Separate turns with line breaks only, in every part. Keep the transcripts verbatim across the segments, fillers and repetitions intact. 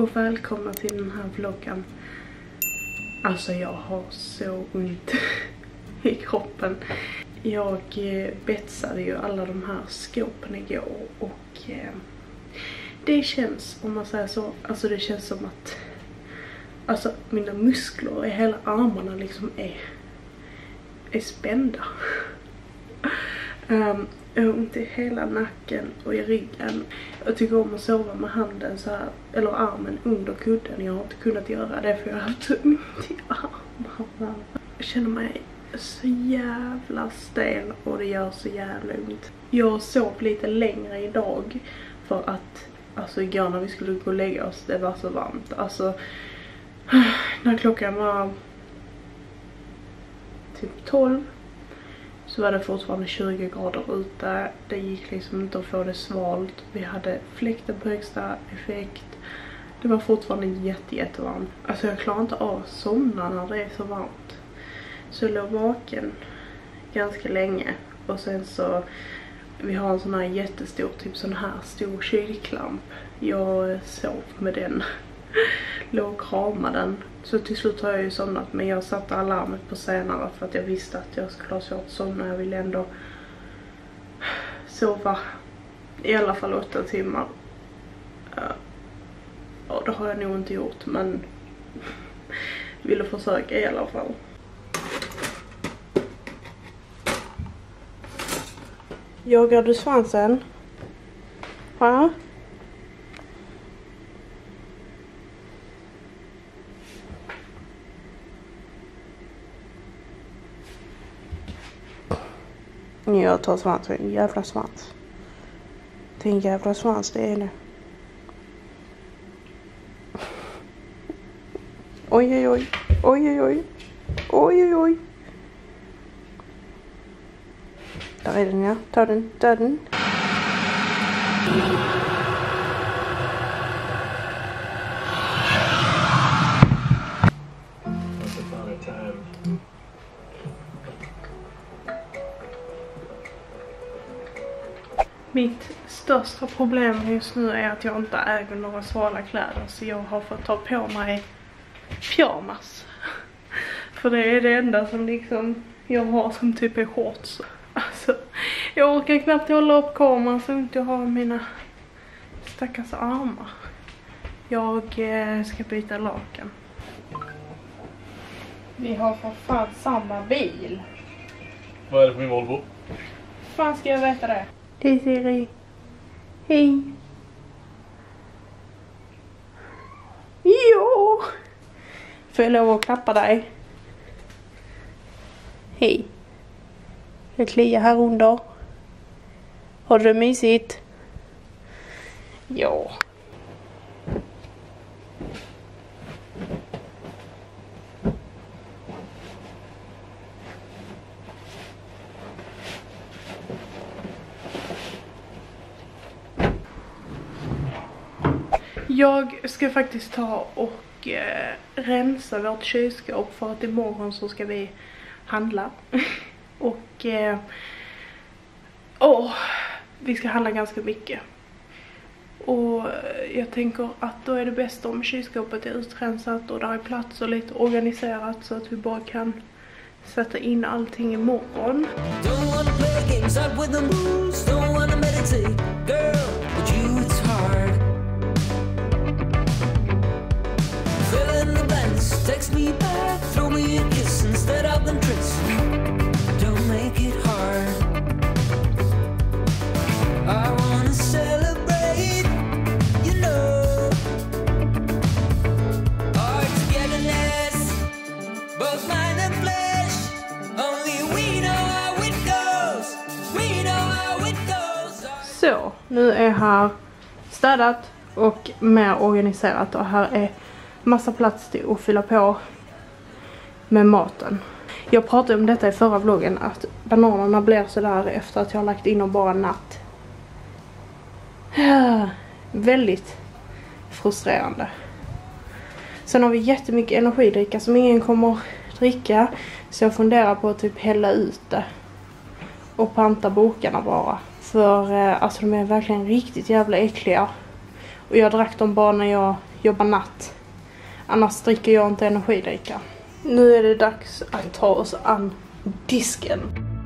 och välkomna till den här vloggen. Alltså jag har så ont i kroppen. Jag eh, betsade ju alla de här skåpen igår och eh, det känns, om man säger så, alltså det känns som att alltså mina muskler i hela armarna liksom är, är spända. um, Jag har ont i hela nacken och i ryggen. Jag tycker om att sova med handen så här, eller armen under kudden. Jag har inte kunnat göra det för jag har haft så ont i armarna. Jag känner mig så jävla stel och det gör så jävla ont. Jag sov lite längre idag för att alltså igår när vi skulle gå och lägga oss, det var så varmt. Alltså när klockan var typ tolv så var det fortfarande tjugo grader ute. Det gick liksom inte att få det svalt. Vi hade fläkten på högsta effekt. Det var fortfarande jätte, jättevarmt. Alltså jag klarar inte av att somna när det är så varmt. Så jag låg vaken ganska länge. Och sen så, vi har en sån här jättestor, typ sån här stor kylklamp. Jag sov med den. Låg och kramade den. Så till slut har jag ju somnat. Men jag satte alarmet på senare för att jag visste att jag skulle ha svårt att somna. Jag ville ändå sova i alla fall åtta timmar. Ja, det har jag nog inte gjort. Men ville försöka i alla fall. Jagar du svansen? Va? Jag tar svans, en jävla svans. Det är en jävla svans, det är det. Oj, oj, oj. Oj, oj, oj. Oj, oj, oj. Där är den, ja. Ta den, ta den. Mitt största problem just nu är att jag inte äger några svala kläder. Så jag har fått ta på mig pyjamas. För det är det enda som liksom jag har som typ är shorts. Alltså, jag orkar knappt hålla upp kameran så inte jag har mina stackars armar. Jag eh, ska byta lakan. Vi har för fan samma bil.
Vad är det för min Volvo?
Fan ska jag veta det? Hej Siri. Hej. Jo. Får jag lov att klappa dig? Hej. Jag kliar här under. Har du det mysigt? Ja. Jag ska faktiskt ta och eh, rensa vårt kylskåp för att imorgon så ska vi handla. och eh, åh, vi ska handla ganska mycket. Och jag tänker att då är det bäst om kylskåpet är utrensat och där är plats och lite organiserat så att vi bara kan sätta in allting imorgon. Text me back, throw me a kiss instead of them tricks. Don't make it hard. I wanna celebrate, you know. Our togetherness, both mind and flesh. Only we know how it goes. We know how it goes. Så, nu är här städat och mer organiserat och här är massa plats till att fylla på med maten. Jag pratade om detta i förra vloggen att bananerna blir så där efter att jag har lagt in dem bara en natt. Ja, väldigt frustrerande. Sen har vi jättemycket energidricka som ingen kommer dricka. Så jag funderar på att typ hälla ut det. Och panta bokarna bara. För eh, alltså de är verkligen riktigt jävla äckliga. Och jag drack dem bara när jag jobba natt. Annars dricker jag inte energidricka. Nu är det dags att ta oss an disken.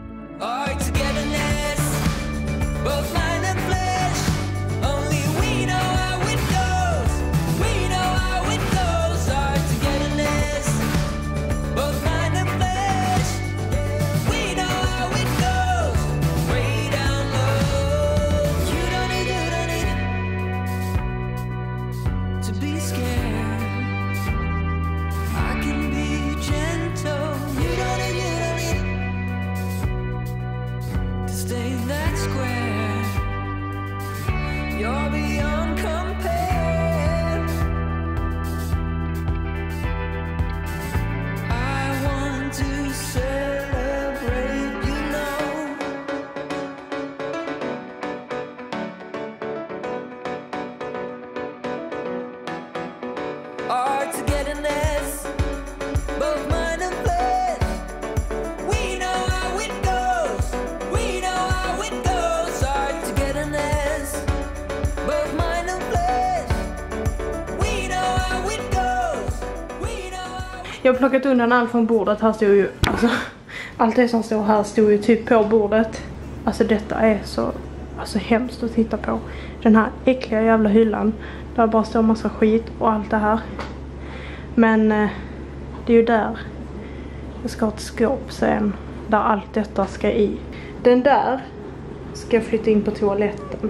Jag har plockat undan allt från bordet. Här står ju, alltså, allt det som står här står ju typ på bordet. Alltså detta är så alltså, hemskt att titta på. Den här äckliga jävla hyllan. Där bara står massa skit och allt det här. Men eh, det är ju där jag ska ha ett skåp sen. Där allt detta ska i. Den där ska jag flytta in på toaletten.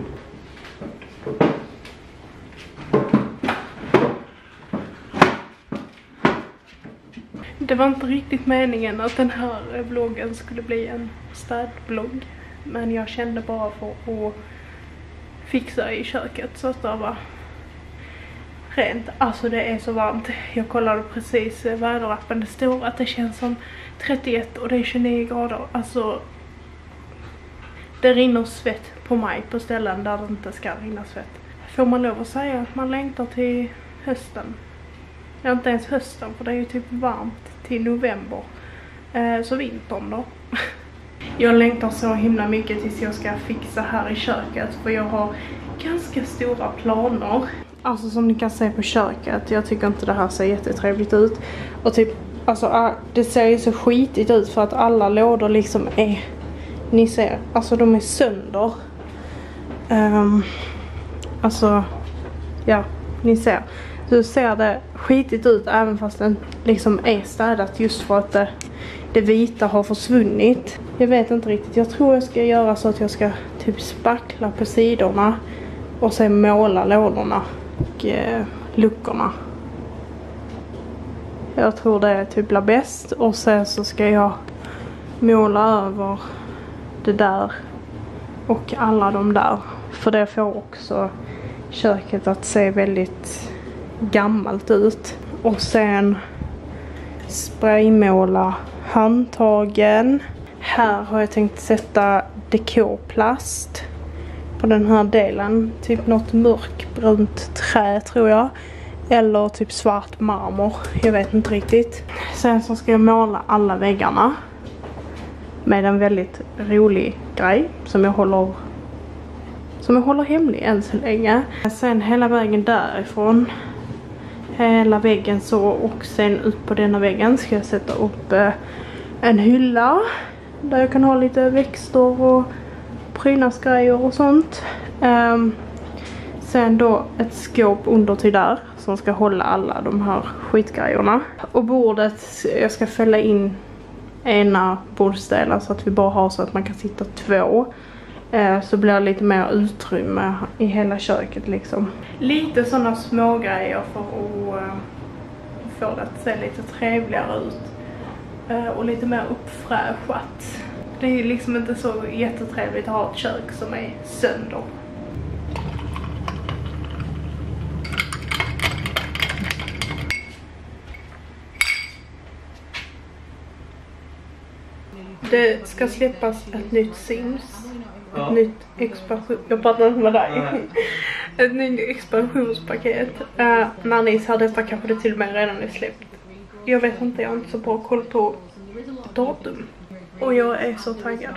Det var inte riktigt meningen att den här vloggen skulle bli en städblogg. Men jag kände bara för att fixa i köket så att det var rent. Alltså det är så varmt. Jag kollade precis väderappen. Det står att det känns som trettioett och det är tjugonio grader. Alltså det rinner svett på mig på ställen där det inte ska rinna svett. Får man lov att säga att man längtar till hösten? Ja, inte ens hösten för det är ju typ varmt till november. Eh, så vintern då. Jag längtar så himla mycket tills jag ska fixa här i köket. För jag har ganska stora planer. Alltså som ni kan se på köket. Jag tycker inte det här ser jättetrevligt ut. Och typ, alltså det ser ju så skitigt ut för att alla lådor liksom är, ni ser, alltså de är sönder. Um, alltså, ja, ni ser. Så ser det skitigt ut även fast den liksom är städat just för att det, det vita har försvunnit. Jag vet inte riktigt. Jag tror jag ska göra så att jag ska typ spackla på sidorna och sen måla lådorna och eh, luckorna. Jag tror det typ blir bäst och sen så ska jag måla över det där och alla de där. För det får också köket att se väldigt gammalt ut. Och sen spraymåla handtagen. Här har jag tänkt sätta dekorplast på den här delen. Typ något mörkbrunt trä tror jag. Eller typ svart marmor. Jag vet inte riktigt. Sen så ska jag måla alla väggarna. Med en väldigt rolig grej som jag håller som jag håller hemlig än så länge. Sen hela vägen därifrån, hela väggen så, och sen ut på denna väggen ska jag sätta upp eh, en hylla där jag kan ha lite växter och prydnadsgrejer och sånt. Um, sen då ett skåp under till där som ska hålla alla de här skitgrejerna. Och bordet, jag ska fälla in ena bordsdelen så att vi bara har så att man kan sitta två. Så blir det lite mer utrymme i hela köket liksom. Lite sådana små grejer för att uh, få det att se lite trevligare ut. Uh, och lite mer uppfräschat. Det är liksom inte så jättetrevligt att ha ett kök som är sönder. Det ska släppas ett nytt Sims. Ett nytt expansion... Jag pratar inte med dig. Ett nytt expansionspaket. Uh, när ni ser detta kanske det till och med redan är släppt. Jag vet inte, jag har inte så bra koll på datum. Och jag är så taggad.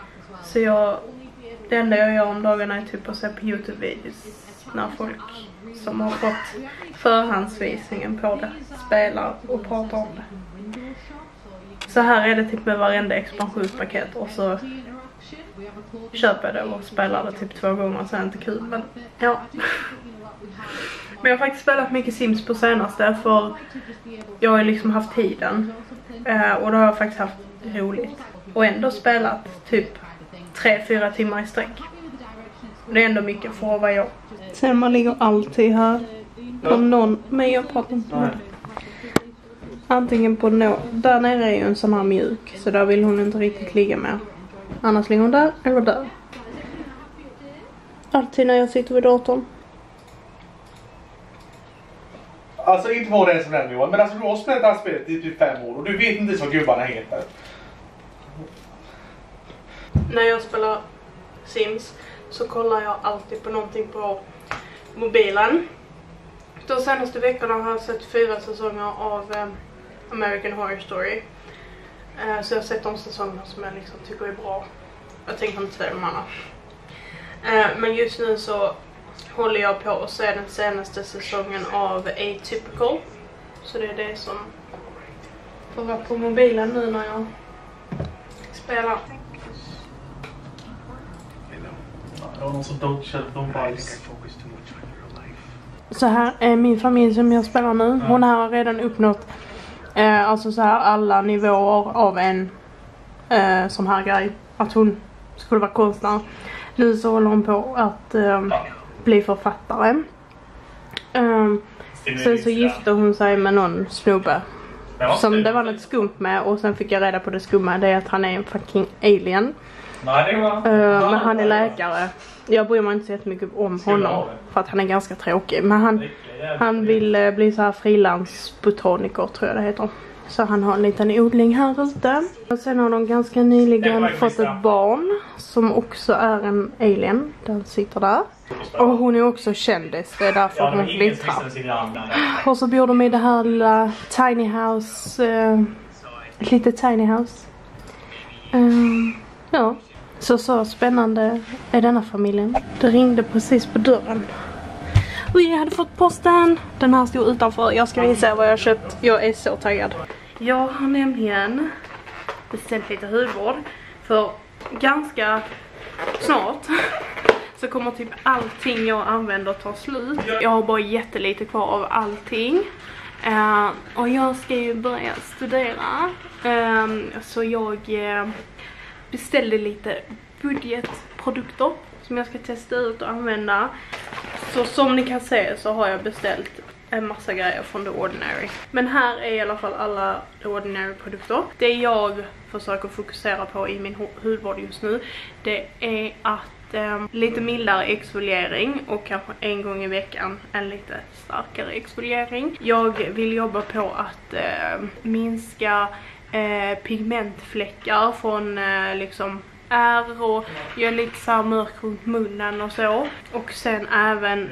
Så jag... Det enda jag gör om dagarna är typ att se på YouTube-videos. När folk som har fått förhandsvisningen på det spelar och pratar om det. Så här är det typ med varenda expansionspaket och så köper jag det och spelar det typ två gånger, så är det inte kul, men ja. Men jag har faktiskt spelat mycket Sims på senaste, för jag har liksom haft tiden eh, och då har jag faktiskt haft roligt och ändå spelat typ tre fyra timmar i sträck. Det är ändå mycket för vad jag. Sen man ligger alltid här på någon, men jag pratar inte med. Antingen på någon, där nere är ju en sån här mjuk, så där vill hon inte riktigt ligga med. Annars ligger hon där eller där. Alltid när jag sitter vid datorn.
Alltså inte var det som den Johan, men alltså du har spelat det här spelet i typ fem år och du vet inte så vad gubbarna heter.
När jag spelar Sims så kollar jag alltid på någonting på mobilen. De senaste veckorna har jag sett fyra säsonger av eh, American Horror Story. Eh, så jag har sett de säsongerna som jag liksom tycker är bra. Jag tänker inte säga de andra. Eh, men just nu så håller jag på att se den senaste säsongen av Atypical. Så det är det som får vara på mobilen nu när jag spelar.
Det var någon som dodgade de bajs.
Så här är min familj som jag spelar nu. Hon har redan uppnått eh, alltså så här alla nivåer av en eh, sån här grej. Att hon skulle vara konstnär. Nu så håller hon på att eh, bli författare. Eh, sen så gifte hon sig med någon snubbe som det var något skumt med, och sen fick jag reda på det skumma, det är att han är en fucking alien.
Nej, det var...
uh, men han är läkare. Jag bryr mig inte så jättemycket om honom för att han är ganska tråkig, men han, han vill uh, bli så här frilansbotaniker tror jag det heter. Så han har en liten odling här ute. Och sen har de ganska nyligen fått ett barn som också är en alien. Den sitter där. Och hon är också kändis, det är därför hon glittrar. Och så bor de i det här lilla tiny house. Uh, ett litet tiny house. Um, ja, så så spännande är denna familjen. Det ringde precis på dörren. Och jag hade fått posten. Den här stod utanför. Jag ska visa vad jag har köpt. Jag är så taggad. Jag har nämligen beställt lite hudvård. För ganska snart så kommer typ allting jag använder ta slut. Jag har bara jättelite kvar av allting. Uh, och jag ska ju börja studera. Uh, så jag uh, beställde lite budgetprodukter som jag ska testa ut och använda. Så som ni kan se så har jag beställt en massa grejer från The Ordinary. Men här är i alla fall alla The Ordinary produkter. Det jag försöker fokusera på i min hudvård just nu, det är att eh, lite mildare exfoliering och kanske en gång i veckan en lite starkare exfoliering. Jag vill jobba på att eh, minska eh, pigmentfläckar från eh, liksom ärr och göra lite så här mörk runt munnen och så. Och sen även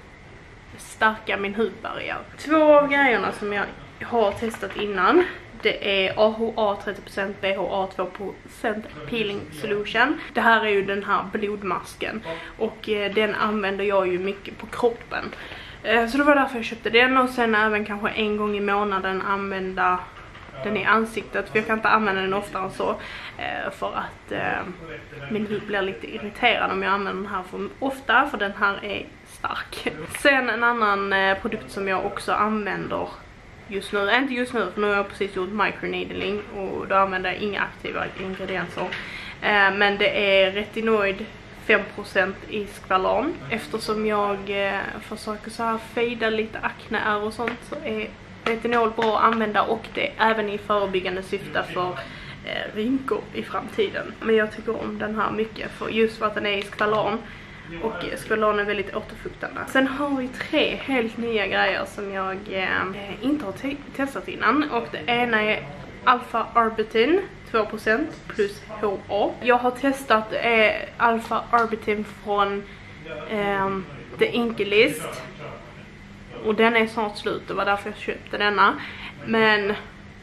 stärka min hudbarriär. Två av grejerna som jag har testat innan, det är A H A trettio procent, B H A två procent peeling solution. Det här är ju den här blodmasken och eh, den använder jag ju mycket på kroppen. Eh, så det var därför jag köpte den, och sen även kanske en gång i månaden använda den i ansiktet, för jag kan inte använda den oftare än så eh, för att eh, min hud blir lite irriterad om jag använder den här för ofta, för den här är stark. Sen en annan eh, produkt som jag också använder just nu, inte just nu för nu har jag precis gjort microneedling och då använder jag inga aktiva ingredienser, eh, men det är retinoid fem procent i skvalan. Eftersom jag eh, försöker så här fejda lite akneär och sånt, så är retinol bra att använda, och det är även i förebyggande syfte för eh, rynkor i framtiden. Men jag tycker om den här mycket för just för att den är i skvalan, och skvalan är väldigt återfuktande. Sen har vi tre helt nya grejer som jag eh, inte har te testat innan, och det ena är Alpha Arbutin två procent plus H A. Jag har testat eh, Alpha Arbutin från eh, The Inkey List. Och den är snart slut, det var därför jag köpte denna. Men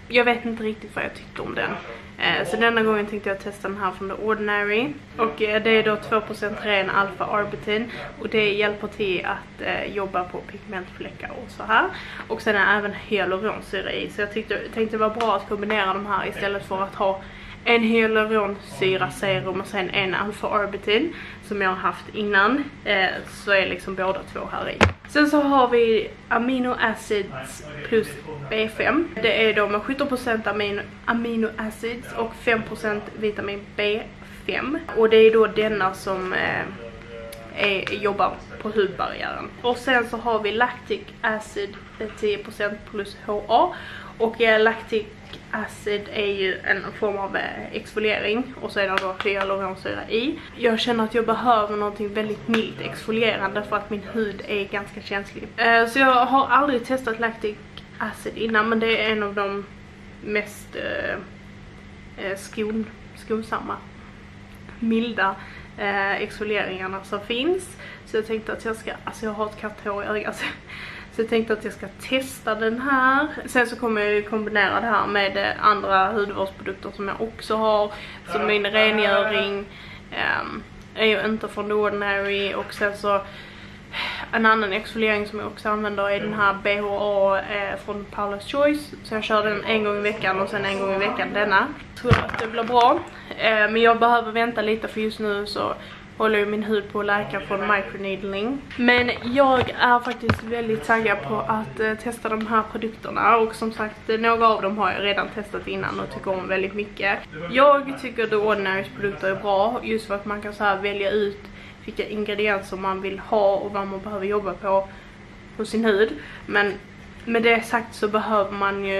jag vet inte riktigt vad jag tyckte om den. Eh, så denna gången tänkte jag testa den här från The Ordinary. Och eh, det är då två procent ren alfa-arbutin. Och det hjälper till att eh, jobba på pigmentfläckar och så här. Och sen är även hyaluronsyra i. Så jag tyckte, tänkte det var bra att kombinera de här istället för att ha en hyaluronsyra serum och sen en alfa-arbutin som jag har haft innan. Eh, så är liksom båda två här i. Sen så har vi amino acids plus B fem. Det är då med sjutton procent amino, amino acids och fem procent vitamin B fem. Och det är då denna som eh, är, jobbar på hudbarriären. Och sen så har vi lactic acid tio procent plus H A. Och eh, lactic acid är ju en form av eh, exfoliering. Och så är det då hyaluronsyra i. Jag känner att jag behöver någonting väldigt milt exfolierande för att min hud är ganska känslig. Eh, så jag har aldrig testat lactic acid innan, men det är en av de mest eh, eh, skon, skonsamma, milda eh, exfolieringarna som finns. Så jag tänkte att jag ska, alltså jag har ett katthår i ögat. Så jag tänkte att jag ska testa den här. Sen så kommer jag ju kombinera det här med andra hudvårdsprodukter som jag också har. Som min rengöring um, är ju inte från The Ordinary. Och sen så en annan exfoliering som jag också använder är den här B H A eh, från Paula's Choice. Så jag kör den en gång i veckan och sen en gång i veckan denna. Jag tror att det blir bra. Eh, men jag behöver vänta lite för just nu så håller ju min hud på att läka från microneedling. Men jag är faktiskt väldigt taggad på att eh, testa de här produkterna. Och som sagt, några av dem har jag redan testat innan och tycker om väldigt mycket. Jag tycker The Ordinarys produkter är bra. Just för att man kan så här välja ut vilka ingredienser man vill ha och vad man behöver jobba på på sin hud. Men med det sagt så behöver man ju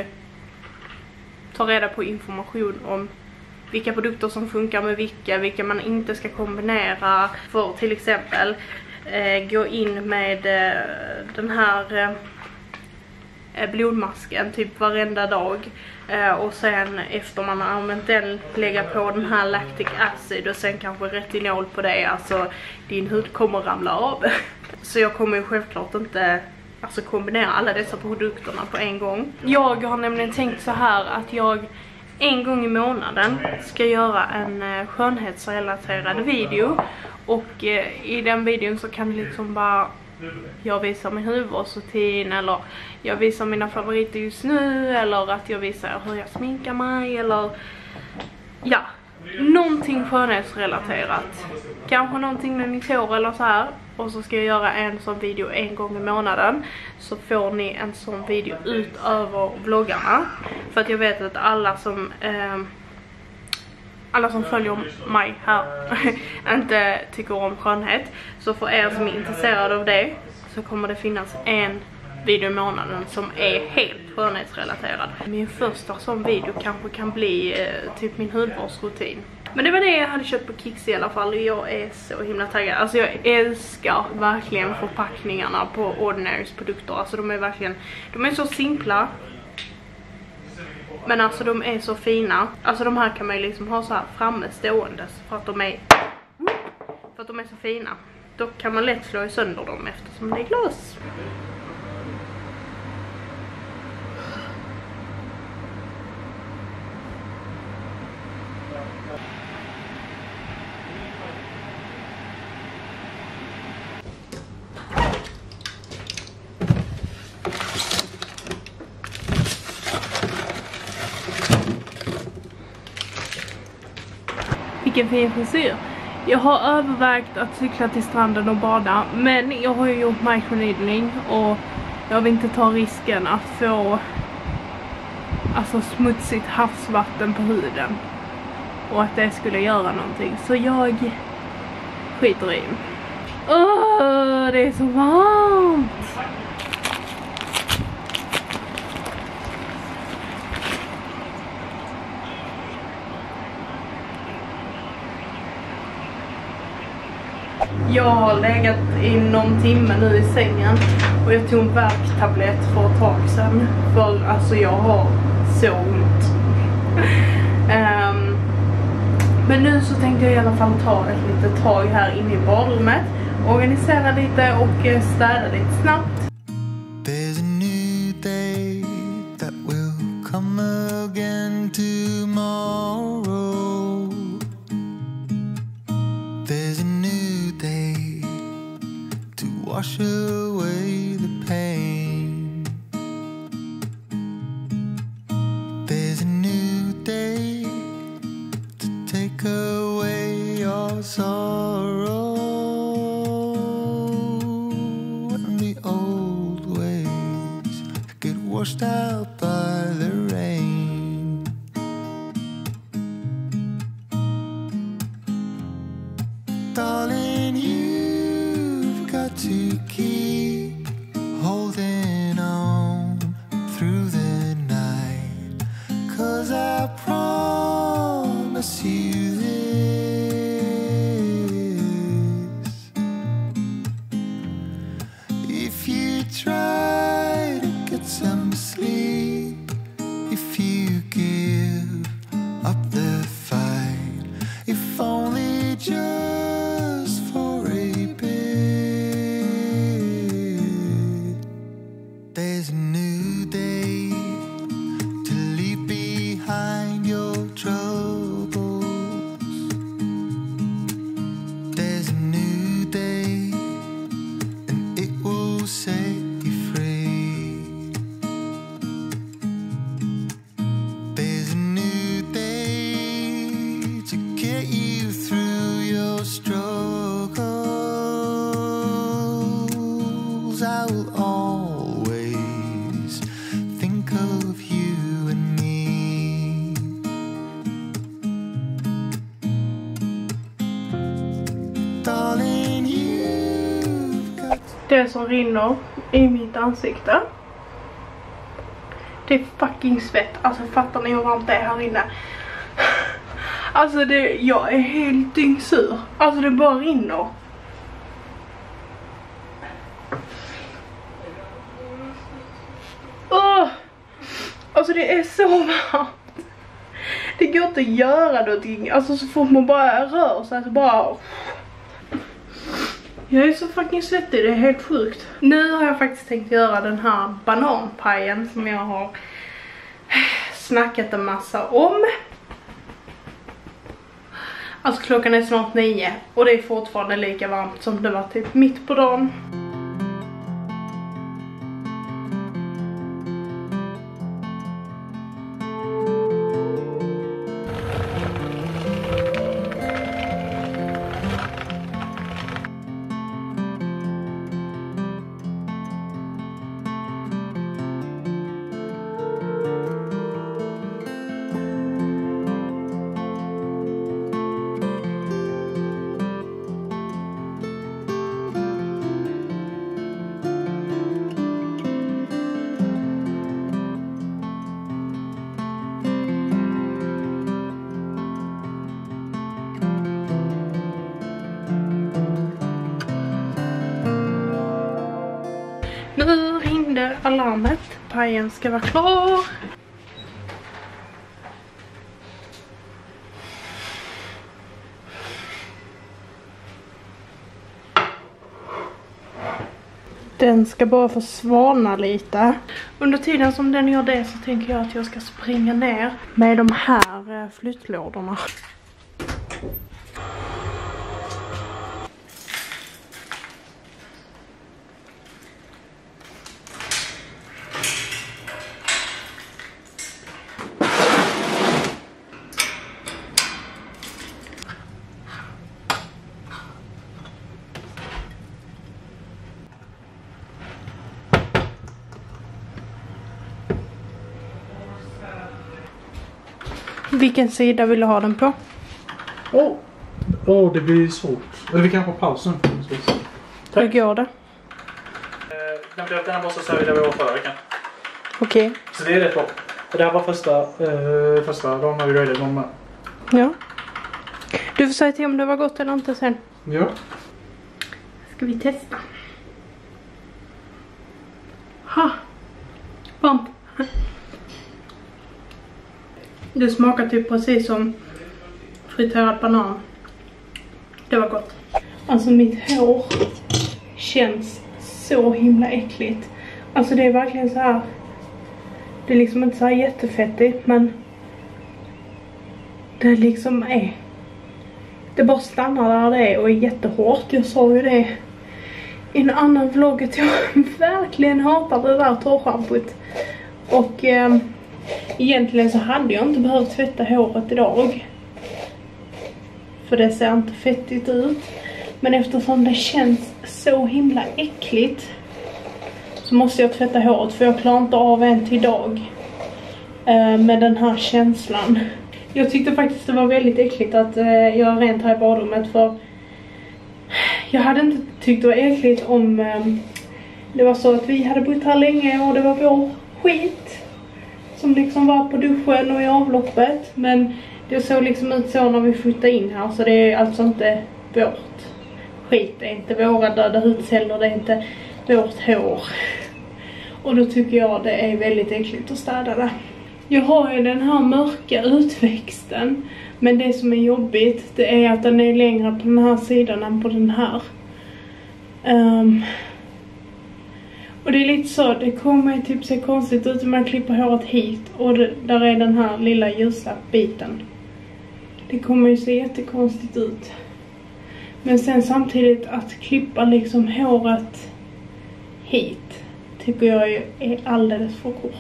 ta reda på information om vilka produkter som funkar med vilka, vilka man inte ska kombinera. För till exempel eh, gå in med eh, den här eh, blodmasken typ varenda dag. Eh, och sen efter man har använt den lägga på den här lactic acid och sen kanske retinol på det. Alltså din hud kommer ramla av. Så jag kommer ju självklart inte alltså kombinera alla dessa produkterna på en gång. Jag har nämligen tänkt så här att jag en gång i månaden ska göra en eh, skönhetsrelaterad video. Och eh, i den videon så kan det liksom bara jag visar min hudvårdsrutin, eller jag visar mina favoriter just nu, eller att jag visar hur jag sminkar mig, eller ja, någonting skönhetsrelaterat. Kanske någonting med mitt hår eller så här. Och så ska jag göra en sån video en gång i månaden. Så får ni en sån video utöver vloggarna. För att jag vet att alla som eh, alla som följer mig här inte tycker om skönhet. Så för er som är intresserade av det så kommer det finnas en video i månaden som är helt skönhetsrelaterad. Min första sån video kanske kan bli eh, typ min hudvårdsrutin. Men det var det jag hade köpt på Kicks i alla fall. Och jag är så himla taggad. Alltså jag älskar verkligen förpackningarna på Ordinarys produkter. Alltså de är verkligen, de är så simpla. Men alltså de är så fina. Alltså de här kan man ju liksom ha så här framme ståendes. För att de är, för att de är så fina. Då kan man lätt slå sönder dem eftersom det är glas. Vilken fin frisyr. Jag har övervägt att cykla till stranden och bada, men jag har ju gjort microneedling och jag vill inte ta risken att få alltså smutsigt havsvatten på huden och att det skulle göra någonting. Så jag skiter i. Åh, det är så varmt. Jag har legat i någon timme nu i sängen och jag tog en värktablett för ett tag sedan. För alltså jag har så ont. um, men nu så tänkte jag i alla fall ta ett litet tag här inne i badrummet. Organisera lite och städa lite snabbt.
There's a new day that will come wash away the pain. There's a new day to take away your sorrow, and the old ways get washed out by the rain. Darling, you've got to keep holding on through the night, 'cause I promise you this: if you try to get some sleep, if you give up the fight, if only just for a bit, there's a new day to leave behind your troubles. There's a new day, and it will set you free. There's a new day to get you through your struggles. I will always think of you and me. Darling, you've got
Det som rinner i mitt ansikte, det är fucking svett. Alltså fattar ni hur varmt det är här inne? Alltså det, jag är helt dyngsur. Alltså det bara rinner. Åh! Alltså det är så varmt. Det går inte att göra någonting. Alltså så fort man bara rör sig så bara... Jag är så fucking svettig, det är helt sjukt. Nu har jag faktiskt tänkt göra den här bananpajen som jag har snackat en massa om. Alltså klockan är snart nio och det är fortfarande lika varmt som det var typ mitt på dagen. Nu ringde alarmet. Pajen ska vara klar. Den ska bara få svalna lite. Under tiden som den gör det så tänker jag att jag ska springa ner med de här flyttlådorna. Vilken sida vill du ha den på?
Åh, oh. oh, det blir svårt. Eller vi kan ha pausen.
Hur går det?
Den blev den här måste säga där vi var förra veckan.
Okej. Okay.
Så det är rätt bra. Och det här var första, eh, första dagen när vi röjde dem med.
Ja. Du får säga till om det var gott eller inte sen.
Ja.
Ska vi testa? Ha! Varmt. Det smakar typ precis som friterad banan. Det var gott. Alltså mitt hår känns så himla äckligt. Alltså det är verkligen så här. Det är liksom inte så här jättefettigt, men det liksom är. Det bara stannar där det är och är jättehårt. Jag sa ju det i en annan vlogg att jag verkligen hatar det där torrschampot. Och eh, egentligen så hade jag inte behövt tvätta håret idag. För det ser inte fettigt ut. Men eftersom det känns så himla äckligt så måste jag tvätta håret, för jag klarar inte av en till idag eh, med den här känslan. Jag tyckte faktiskt det var väldigt äckligt att eh, jag rent här i badrummet, för jag hade inte tyckt det var äckligt om eh, det var så att vi hade bott här länge och det var vår skit som liksom var på duschen och i avloppet. Men det såg liksom ut så när vi flyttade in här, så det är alltså inte vårt skit, det är inte våra döda hudceller, det är inte vårt hår. Och då tycker jag det är väldigt äckligt att städa det. Jag har ju den här mörka utväxten, men det som är jobbigt det är att den är längre på den här sidan än på den här. Um, och det är lite så, det kommer typ se konstigt ut om man klipper håret hit och det, där är den här lilla ljusa biten. Det kommer ju se jättekonstigt ut. Men sen samtidigt att klippa liksom håret hit tycker jag ju är alldeles för kort.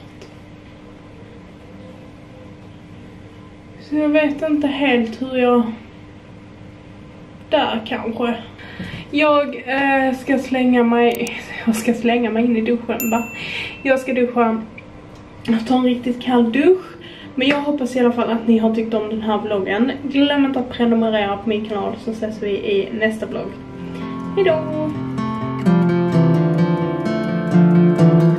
Så jag vet inte helt hur jag... Där kanske. Jag eh, ska slänga mig... Jag ska slänga mig in i duschen, va? Jag ska duscha och ta en riktigt kall dusch. Men jag hoppas i alla fall att ni har tyckt om den här vloggen. Glöm inte att prenumerera på min kanal, så ses vi i nästa vlogg. Hejdå!